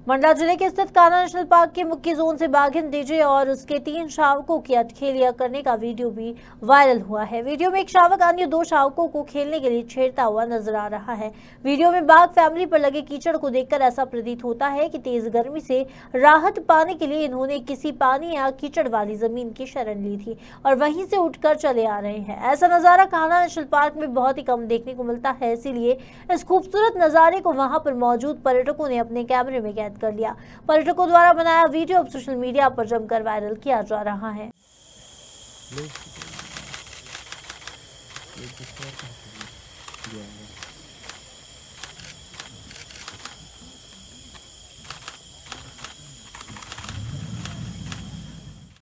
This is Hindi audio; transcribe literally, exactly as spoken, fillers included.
मंडला जिले के स्थित कान्हा नेशनल पार्क के मुख्य जोन से बाघिन डीजे और उसके तीन शावकों की अठखेलियां करने का वीडियो भी वायरल हुआ है। वीडियो में एक शावक अन्य दो शावकों को खेलने के लिए छेड़ता हुआ नजर आ रहा है। वीडियो में बाघ फैमिली पर लगे कीचड़ को देखकर ऐसा प्रतीत होता है कि तेज गर्मी से राहत पाने के लिए इन्होंने किसी पानी या कीचड़ वाली जमीन की शरण ली थी और वहीं से उठकर चले आ रहे हैं। ऐसा नजारा कान्हा नेशनल पार्क में बहुत ही कम देखने को मिलता है, इसीलिए इस खूबसूरत नजारे को वहां पर मौजूद पर्यटकों ने अपने कैमरे में कैद कर लिया। पर्यटकों द्वारा बनाया वीडियो अब सोशल मीडिया पर जमकर वायरल किया जा रहा है।